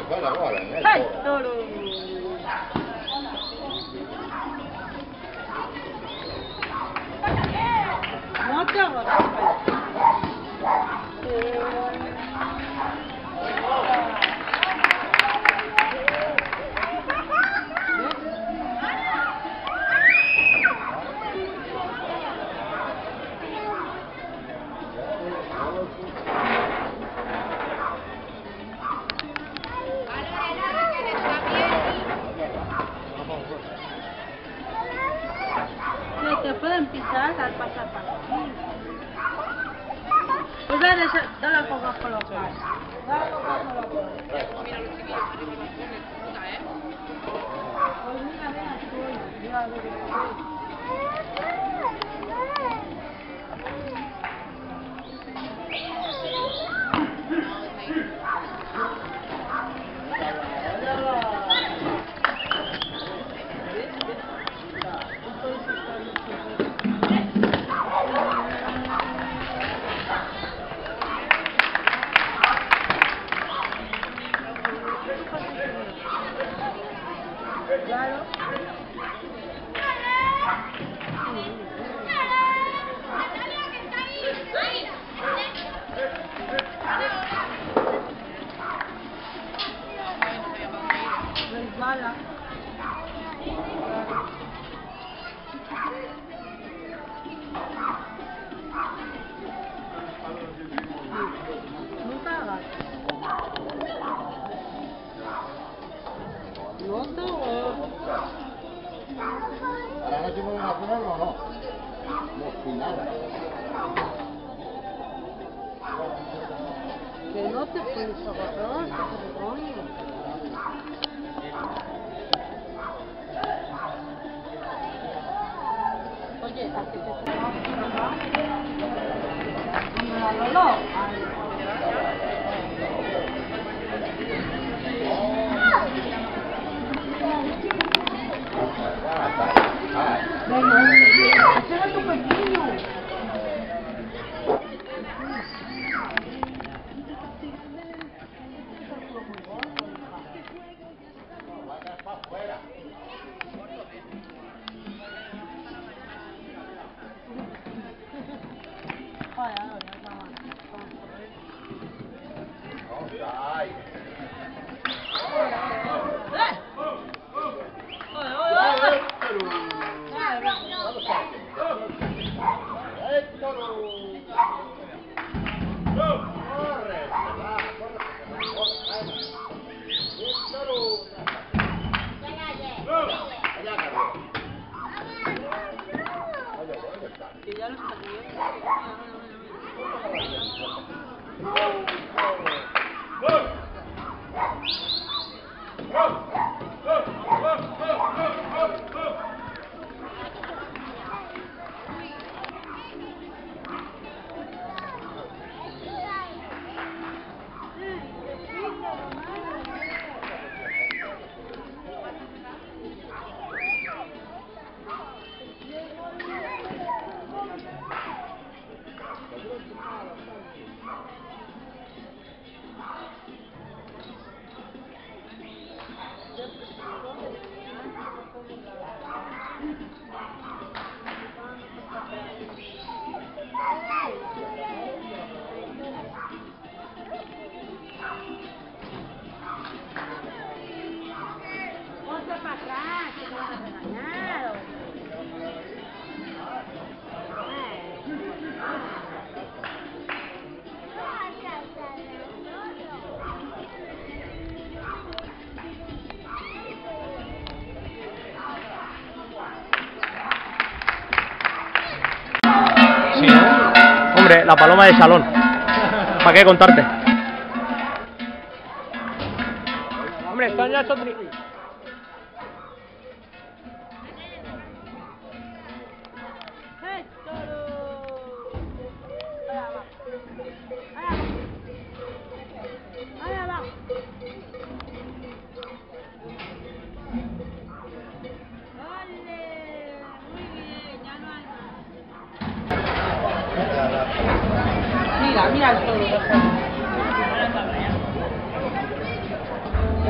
¡Ay, toro! No te agarras. Te pueden pisar al pasar por aquí. Pues dale la coca con los pasos. Dale la coca con los pasos. Mira los chiquillos arriba de los puta, ¿eh? Pues mira, ven aquí. Mira, claro. Resbala. No te hagas. No te hagas. ¿Ahora no se mueven a ponerlo o no? No, sin nada. Que no te puedes agarrar, coño. Oye, así que te vas a míralo. Ese era tu pequeño. Que ya lo está viendo. Ponte para atrás, que te van a regañar. Sí, ¿no? Hombre, la paloma de salón. ¿Para qué contarte? Hombre, están ya estos... Mira, mira el toro.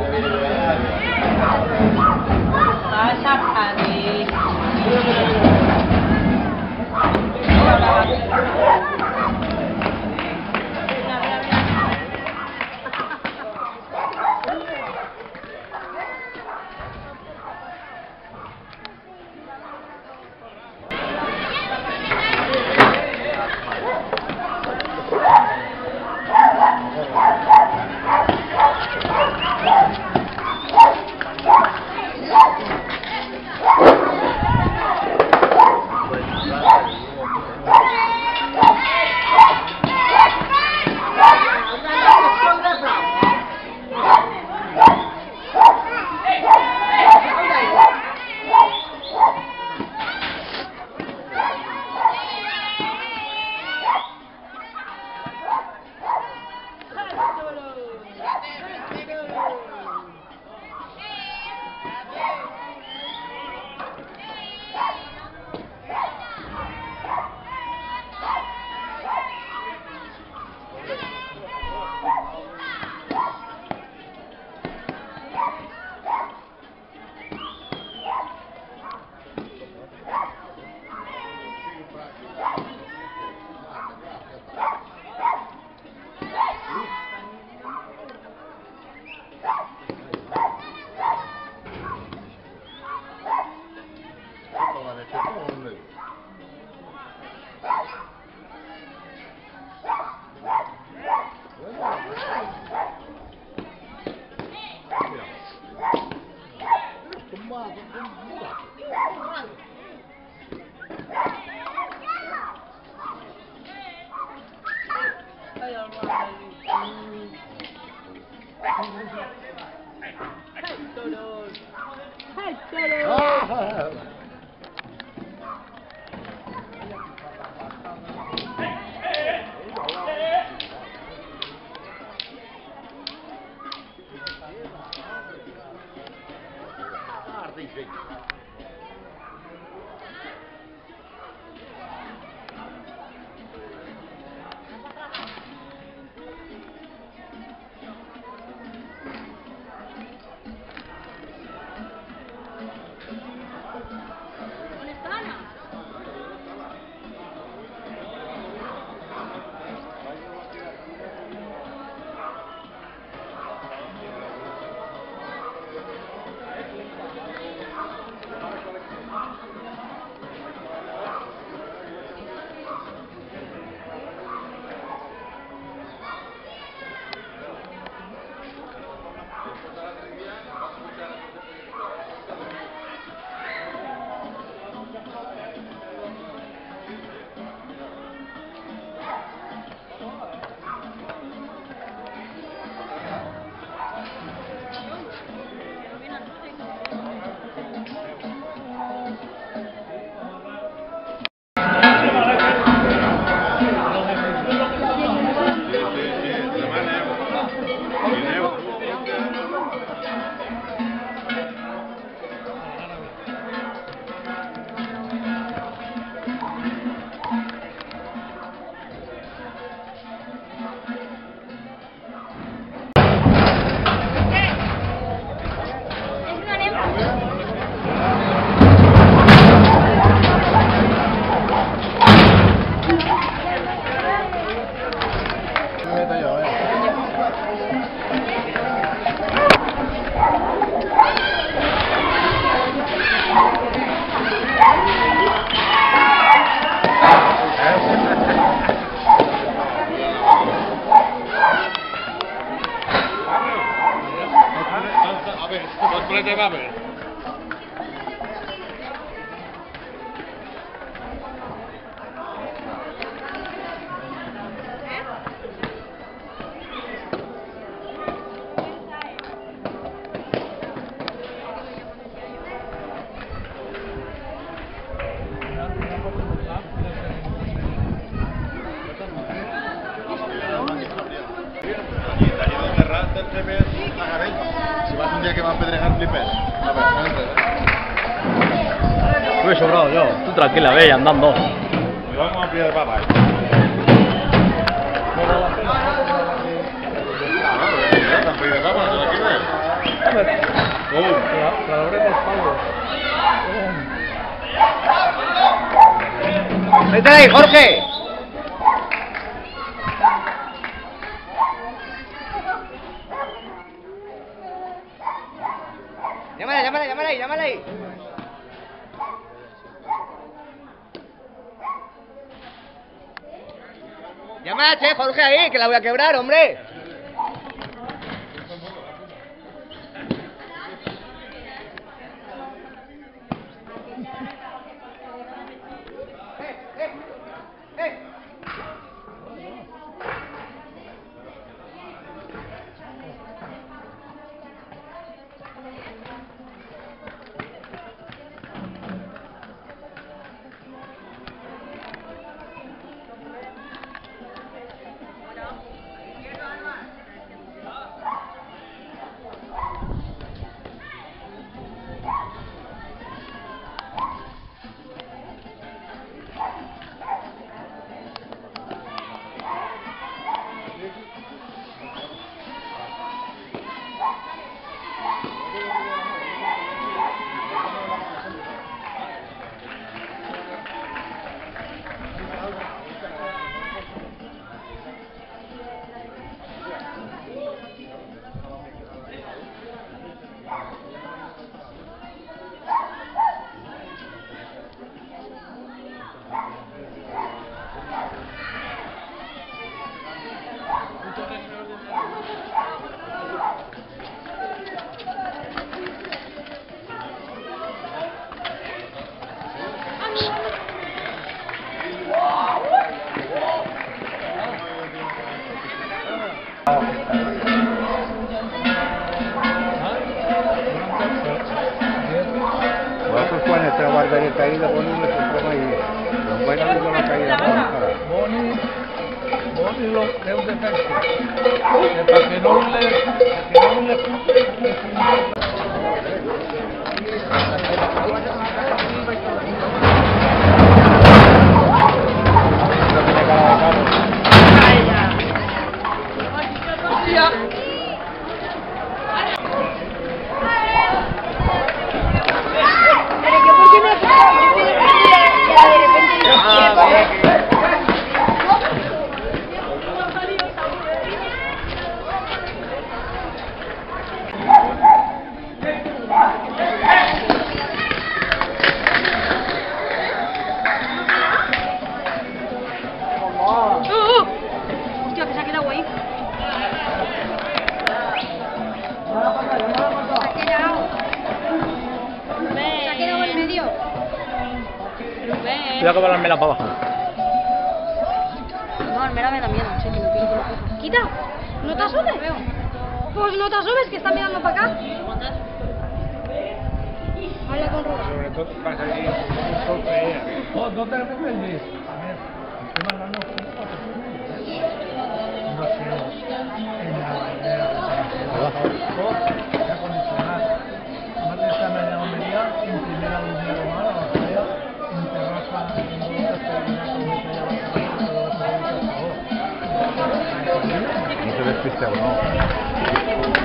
Si vas un día que va a pedregar, flipes. A ver, no entres, Lo he sobrado yo. Tú tranquila, ve, andando. Y vamos a pillar papas. ¿Te han pedido papas? ¿Te la quieres? La doble de espalda. ¡Métela ahí, Jorge! Llámala ahí. Llámala, che, Jorge, ahí, que la voy a quebrar, hombre. guardareta ahí, la ponen y le compramos ahí. Los buenos que no la caída. Boni lo es un defecto. Para que no le Hostia, que se ha quedado ahí. Se ha quedado en medio. Cuidado que va la mela para abajo. No, Almera me da miedo, sí, que me quiero que lo coja. ¡Quita! ¿No te asomes? Pues no te asomes, que está mirando para acá. Habla con Rosa. Sobre todo pasa ahí un poco ella. no te arrepientes. A ver, estoy mandando no sé, en la bandera de acondicionar. Más de esta media homería, en primera línea romana, la batalla, en terraza, en No se despiste o no.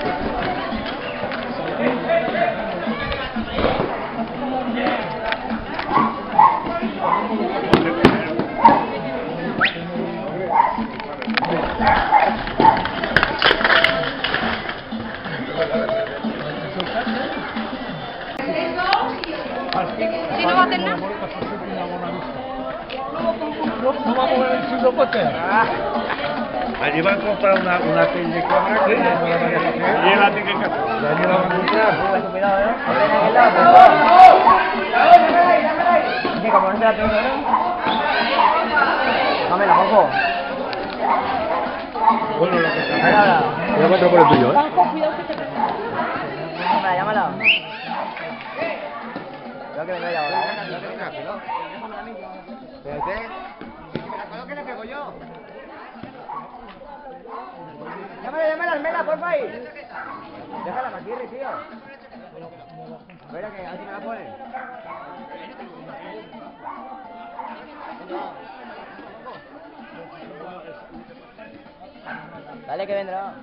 Si no va a hacer nada. No vamos a ver el chilopote. Allí van a comprar una tele de cámara que allí la tienen que allí la van a comprar. Como no se la tengo, dámela, Juanjo. Bueno, lo que Yo encuentro por el tuyo, ¿eh? Llámala, llámala. Creo que venga ya ahora. ¿Qué le pego yo? Llámala, Almela, porfa ahí. Déjala, Maquirri, tío. Espera que a ver si me la ponen. Dale que vendrá.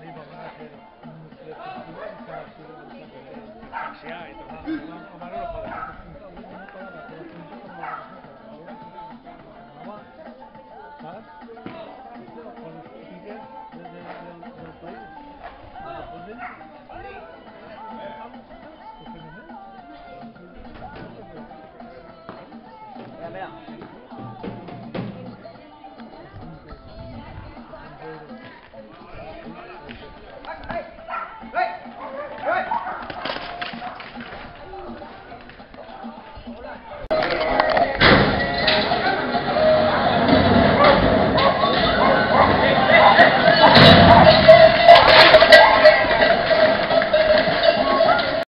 Sí, hay,